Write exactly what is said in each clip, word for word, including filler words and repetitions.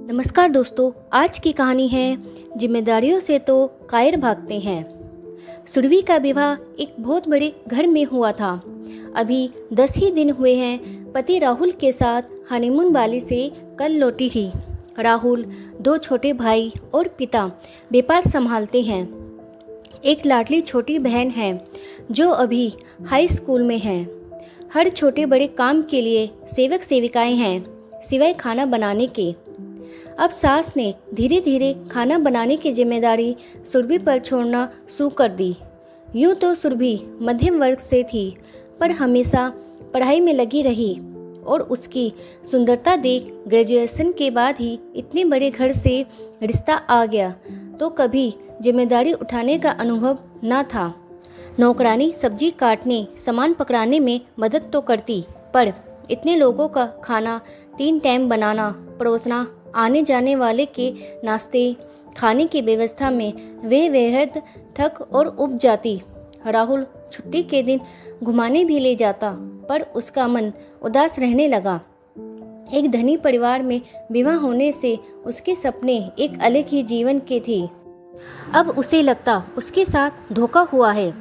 नमस्कार दोस्तों, आज की कहानी है जिम्मेदारियों से तो कायर भागते हैं। सुरभि का विवाह एक बहुत बड़े घर में हुआ था। अभी दस ही दिन हुए हैं। पति राहुल के साथ हनीमून बाली से कल लौटी थी। राहुल दो छोटे भाई और पिता व्यापार संभालते हैं। एक लाडली छोटी बहन है जो अभी हाई स्कूल में है। हर छोटे बड़े काम के लिए सेवक सेविकाएं हैं सिवाय खाना बनाने के। अब सास ने धीरे धीरे खाना बनाने की जिम्मेदारी सुरभि पर छोड़ना शुरू कर दी। यूँ तो सुरभि मध्यम वर्ग से थी, पर हमेशा पढ़ाई में लगी रही और उसकी सुंदरता देख ग्रेजुएशन के बाद ही इतने बड़े घर से रिश्ता आ गया तो कभी जिम्मेदारी उठाने का अनुभव न था। नौकरानी सब्जी काटने, सामान पकड़ाने में मदद तो करती, पर इतने लोगों का खाना तीन टाइम बनाना, परोसना, आने जाने वाले के नाश्ते खाने की व्यवस्था में वह बेहद थक और उब जाती। राहुल छुट्टी के दिन घुमाने भी ले जाता, पर उसका मन उदास रहने लगा। एक धनी परिवार में विवाह होने से उसके सपने एक अलग ही जीवन के थे। अब उसे लगता उसके साथ धोखा हुआ है।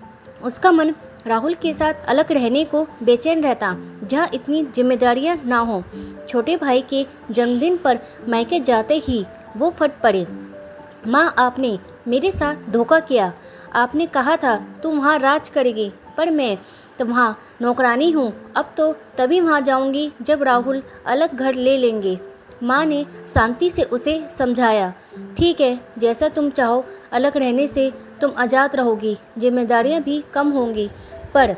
उसका मन राहुल के साथ अलग रहने को बेचैन रहता, जहाँ इतनी जिम्मेदारियां ना हो। छोटे भाई के जन्मदिन पर मायके जाते ही वो फट पड़े। माँ, आपने मेरे साथ धोखा किया। आपने कहा था तुम वहाँ राज करेगी, पर मैं तो वहाँ नौकरानी हूँ। अब तो तभी वहाँ जाऊँगी जब राहुल अलग घर ले लेंगे। माँ ने शांति से उसे समझाया। ठीक है, जैसा तुम चाहो। अलग रहने से तुम आज़ाद रहोगी, जिम्मेदारियाँ भी कम होंगी, पर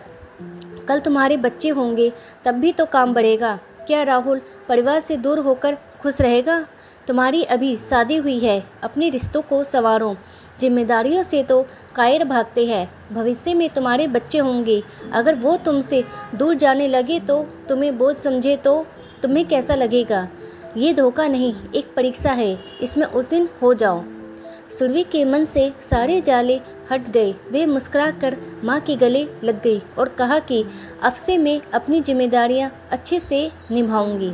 कल तुम्हारे बच्चे होंगे तब भी तो काम बढ़ेगा। क्या राहुल परिवार से दूर होकर खुश रहेगा? तुम्हारी अभी शादी हुई है, अपने रिश्तों को संवारो। जिम्मेदारियों से तो कायर भागते हैं। भविष्य में तुम्हारे बच्चे होंगे, अगर वो तुमसे दूर जाने लगे तो तुम्हें बोझ समझे तो तुम्हें कैसा लगेगा? ये धोखा नहीं, एक परीक्षा है, इसमें उत्तीर्ण हो जाओ। सुरभि के मन से सारे जाले हट गए। वे मुस्कुराकर माँ के गले लग गई और कहा कि अब से मैं अपनी जिम्मेदारियाँ अच्छे से निभाऊंगी।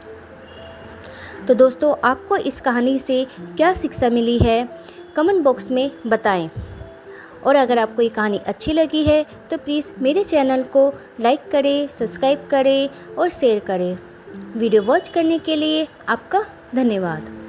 तो दोस्तों, आपको इस कहानी से क्या शिक्षा मिली है, कमेंट बॉक्स में बताएं। और अगर आपको ये कहानी अच्छी लगी है तो प्लीज़ मेरे चैनल को लाइक करें, सब्सक्राइब करें और शेयर करें। वीडियो वॉच करने के लिए आपका धन्यवाद।